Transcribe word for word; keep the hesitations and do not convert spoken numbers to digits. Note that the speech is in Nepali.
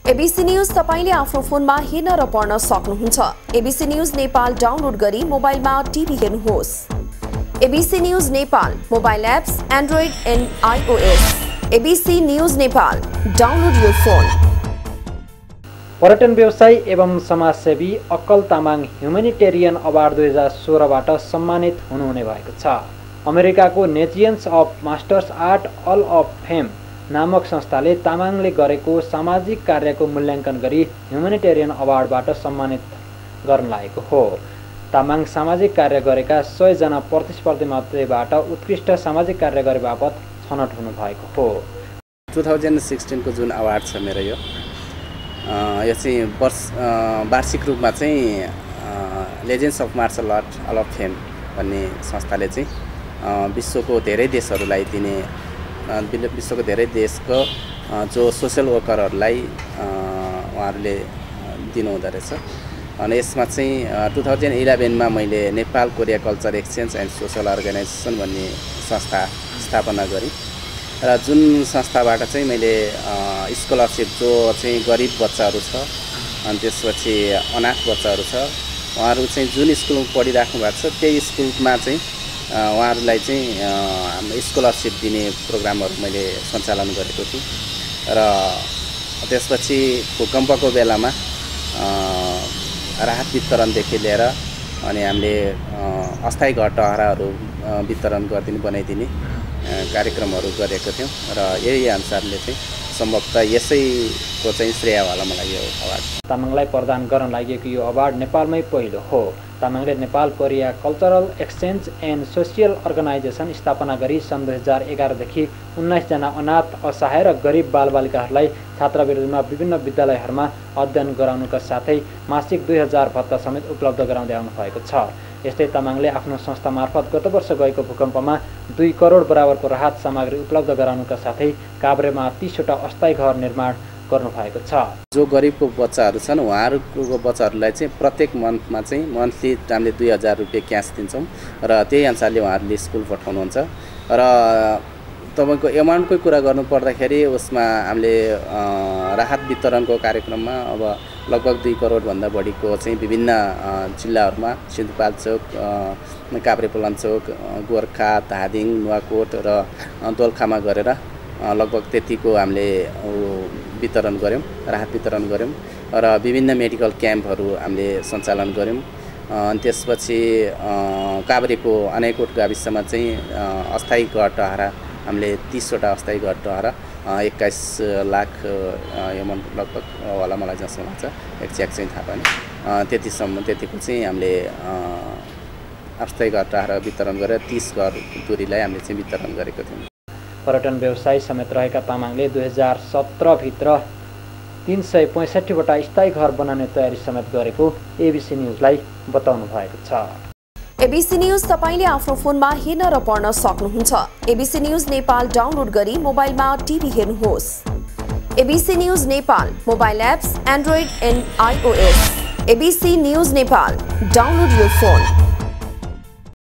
एबीसी न्यूज तपाईले आफ्नो फोनमा हेर्न र पढ्न सक्नुहुन्छ। एबीसी न्यूज नेपाल डाउनलोड गरी मोबाइलमा टिभी हेर्नुहोस्। ABC news Nepal mobile apps android and iOS. ABC news Nepal download your phone. पर्यटन व्यवसायी एवं समाजसेवी अक्कल तामाङ ह्युमेनिटेरियन अवार्ड दुई हजार सोह्रबाट सम्मानित हुनुहुने भएको छ। अमेरिकाको legends of masters art hall of fame नामक संस्थाले तामाङले गरेको सामाजिक कार्यको मूल्याङ्कन गरी ह्युमेनिटेरियन अवार्डबाट सम्मानित गर्न लागेको हो। तामाङ सामाजिक कार्य गरेका सय जना प्रतिस्पर्धी मध्येबाट उत्कृष्ट सामाजिक कार्य गरे बापत छनौट हुनुभएको हो। टु थाउजन्ड सिक्सटिनको जुन अवार्ड छ मेरो यो यो चाहिँ वर्ष वार्षिक रूपमा चाहिँ legends of martial art hall of fame भन्ने संस्थाले चाहिँ विश्वको धेरै देशहरूलाई दिने विश्वको धेरै देशको जो सोसियल वर्करहरूलाई उहाँहरूले दिनुहुँदो रहेछ। अनि यसमा चाहिँ टु थाउजन्ड इलेभेनमा मैले Nepal Korea culture exchange and social organisation भन्ने संस्था स्थापना गरेँ र जुन संस्थाबाट चाहिँ मैले स्कलरसिप जो चाहिँ गरिब बच्चाहरू छ अनि त्यसपछि अनाथ बच्चाहरू छ उहाँहरू चाहिँ जुन स्कुलमा पढिराख्नु भएको छ त्यही स्कुलमा चाहिँ उहाँहरूलाई चाहिँ स्कलरसिप दिने प्रोग्रामहरू मैले सञ्चालन गरेको थिएँ र त्यसपछि भूकम्पको बेलामा राहत वितरणदेखि लिएर अनि हामीले अस्थायी घर टहराहरू वितरण गरिदिने बनाइदिने कार्यक्रमहरू गरेको थियौँ र यही अनुसारले चाहिँ सम्भवतः यसैको चाहिँ श्रेय होला मलाई यो अवार्ड। तामाङलाई प्रदान गर्न लागि यो अवार्ड नेपालमै पहिलो हो। तामाङले Nepal Korea cultural exchange and social organisation स्थापना गरी सन् दुई हजार एघारदेखि उन्नाइसजना अनाथ असहाय र गरिब बालबालिकाहरूलाई छात्रवृत्तिमा विभिन्न विद्यालयहरूमा अध्ययन गराउनुका साथै मासिक दुई हजार भत्ता समेत उपलब्ध गराउँदै आउनु भएको छ। यस्तै तामाङले आफ्नो संस्था मार्फत गत वर्ष गएको भूकम्पमा दुई करोड बराबरको राहत सामग्री उपलब्ध गराउनुका साथै काभ्रेमा तीसवटा अस्थायी घर निर्माण गर्नु भएको छ। जो गरिबको बच्चाहरू छन् उहाँहरूको बच्चाहरूलाई चाहिँ प्रत्येक मन्थमा चाहिँ मन्थली हामीले दुई हजार रुपियाँ क्यास दिन्छौँ र त्यही अनुसारले उहाँहरूले स्कुल पठाउनुहुन्छ र तपाईँको एमाउन्टकै कुरा गर्नु पर्दाखेरि उसमा हामीले राहत वितरणको कार्यक्रममा अब लगभग दुई करोडभन्दा बढीको चाहिँ विभिन्न जिल्लाहरूमा सिन्धुपाल्चोक काभ्रेपलाञ्चोक गोर्खा धादिङ नुवाकोट र दोलखामा गरेर लगभग त्यतिको हामीले वितरण गऱ्यौँ राहत वितरण गऱ्यौँ र विभिन्न मेडिकल क्याम्पहरू हामीले सञ्चालन गऱ्यौँ। अनि त्यसपछि काभ्रेको अनेकोट गाविसमा चाहिँ अस्थायी घर टहरा हामीले तीसवटा अस्थायी घर टहरा एक्काइस लाख एमाउन्ट लगभग होला मलाई जस्तो लाग्छ एक्ज्याक्ट चाहिँ थाहा पाएन त्यतिसम्म त्यतिको चाहिँ हामीले अस्थायी घर टहरा वितरण गरेर तीस घर दूरीलाई हामीले चाहिँ वितरण गरेको थियौँ। पर्यटन व्यवसायी समेत रहेका तामाङले दुई हजार सत्रभित्र तीन सय पैँसठीवटा स्थायी घर बनाउने तयारी समेत गरेको एबीसी न्युजलाई बताउनु भएको छ। एबीसी न्यूज तपाईले आफ्नो फोनमा हेर्न र पढ्न सक्नुहुन्छ। एबीसी न्यूज नेपाल डाउनलोड गरी मोबाइलमा टिभी हेर्नुहोस्। ABC news Nepal mobile apps android and iOS. ABC news Nepal download your phone.